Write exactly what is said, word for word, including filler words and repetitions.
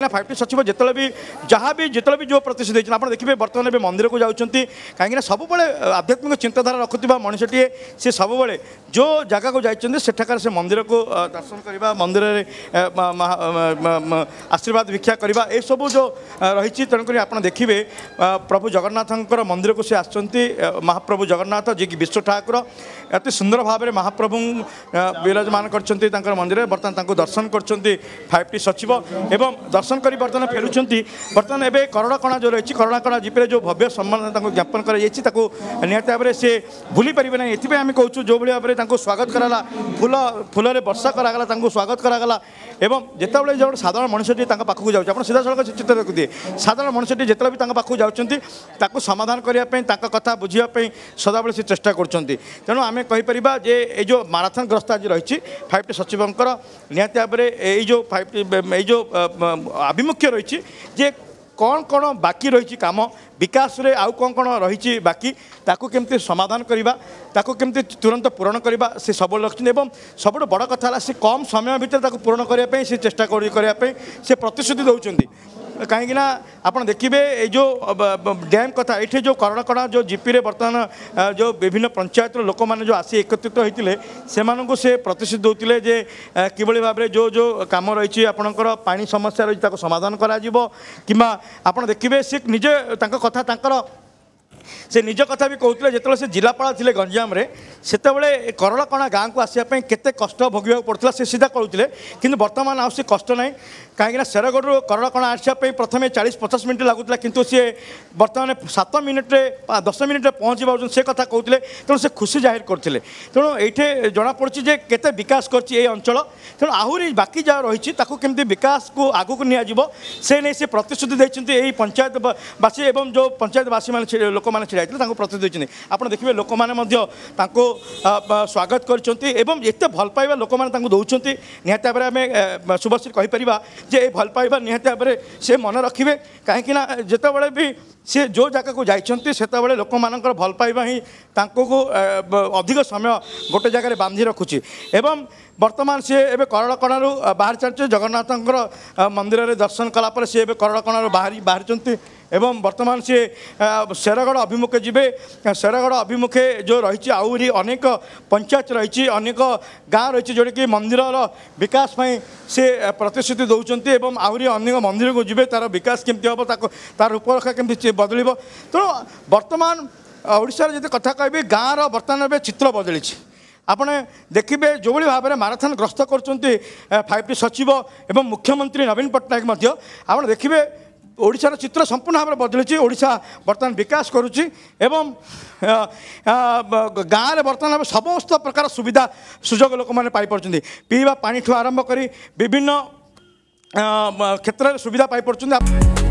कहीं five T सचिव जिते भी जहाँ भी जिते भी जो प्रतिशत आप देखिए बर्तमान भी मंदिर को जाऊँगी कहीं सब आध्यात्मिक चिंताधारा रखुवा मनुष्यटीए सी सब जो जगह को जाइए सेठाकार से मंदिर को दर्शन करवा मंदिर आशीर्वाद भिक्षा करवा ये सब जो रही तेणुक आप देखिए प्रभु जगन्नाथ मंदिर को सी आसुँच महाप्रभु जगन्नाथ जी की विश्व ठाकुर अति सुंदर भाव में महाप्रभु विराजमान कर मंदिर बर्तमान दर्शन कर फाइव टी सचिव एवं दर्शन कर बर्तमान फेरुंट बर्तमान एवं करड़कणा जो रही करड़कणा जीपे जो भव्य सम्मान ज्ञापन कर निहत भाव में सी भूली पारे ना ये आम कहूँ जो भाव में स्वागत कराला फूल फूल वर्षा करागला स्वागत करागला एवं जिते जो साधारण मनुष्यटी पाखक जाऊँ आप सीधा सड़क चित्र देखुए साधारण मनुष्यटी जिते भी पाखक जाऊँच समाधान करने कथा बुझापी सदाबले से चेष्टा कर तेणु आम कहीपर जे ये माराथन ग्रस्त आज रही फाइव टी सचिवंकर निहत भाव में जो फाइव टी जो आभिमुख्य रही जे कौन कौन बाकी रही काम विकास रे आउ कौन कौन रही बाकी ताकू केमती समाधान करवा ताकू केमती तुरंत पूरण करवा से सब लक्ष्य एवं सब बड़ कथा से कम समय भितर पूरण करने से चेष्टा करने से प्रतिश्रुति दौरान कहीं आप देखिए ये जो डैम कथा ये जो करड़कणा जो जीपी रे बर्तमान जो विभिन्न पंचायत लोक मैंने जो आसी एकत्रित होते से से प्रतिश्रुति दौले जे किभली भाव में जो जो कम रही आपणकर पानी समस्या रही समाधान करा कि आप देखिए सी निजे कथा तांकर से निज कथा भी कहते जो से जिलापाल थे गंजाम से करड़कणा गाँव को आसापी केते कष्ट भोग पड़ता से सीधा कहते कि बर्तमान आउ कष्ट ना कहीं शेरगढ़ करड़कणा आसापी प्रथम चालीस पचास मिनट लगुला किंतु सी बर्तमान सात मिनिट्रे दस मिनिट्रे पहुँची पार्छ से कथा कहते तेणु से खुशी जाहिर करते तेणु ये जमापड़ी जे केते विकास कर अंचल तेणु आहरी बाकी जहाँ रही केमती विकास को आगू नियाजिब से नहीं से प्रतिश्रुति देते यही पंचायतवासी एवं जो पंचायतवासी मैंने लोक मैंने छिड़ा होते प्रतिश्रुति देते आप देखिए लोक मैंने स्वागत करते भल पाइबा लोक मैंने दौरान निहत भाव में आम शुभश्री कहीपर जे ये भल पाइबा निहत भाव में से मन रखिए कहीं जितेबाला भी सी जो जगह को जाइए से लोक मान भल पाइबा ही को अधिक समय गोटे जगह बांधि रखुची एवं बर्तमान सी ए करड़कणा बाहर चलते जगन्नाथ मंदिर में दर्शन कलापर सी करड़कणा बाहरी बाहर एवं बर्तमान सी शेरगढ़ अभिमुखे जीवे शेरगढ़ अभिमुखे जो रही आहरी अनेक पंचायत रही अनेक गाँव रही जोटा कि मंदिर विकास से प्रतिश्रुति दौरान एवं आहरी अनेक मंदिर को जीवे तार विकास केमती हम तार रूपरेखा केमती बदल तेणु बर्तमान ओडिशा जो कथा कह गाँव बर्तमान चित्र बदली आपने देखिए जो भाव में माराथन ग्रस्त कर फाइव टी सचिव एवं मुख्यमंत्री नवीन पट्टनायक आप देखिए ओडिशार चित्र संपूर्ण भाव में बदली ओडिशा बर्तमान विकास करुच्ची एवं गाँव में बर्तमान समस्त प्रकार सुविधा सुजोग लोक मैंने पाई पीवा पानी ठू आरंभ कर विभिन्न क्षेत्र में सुविधा पाई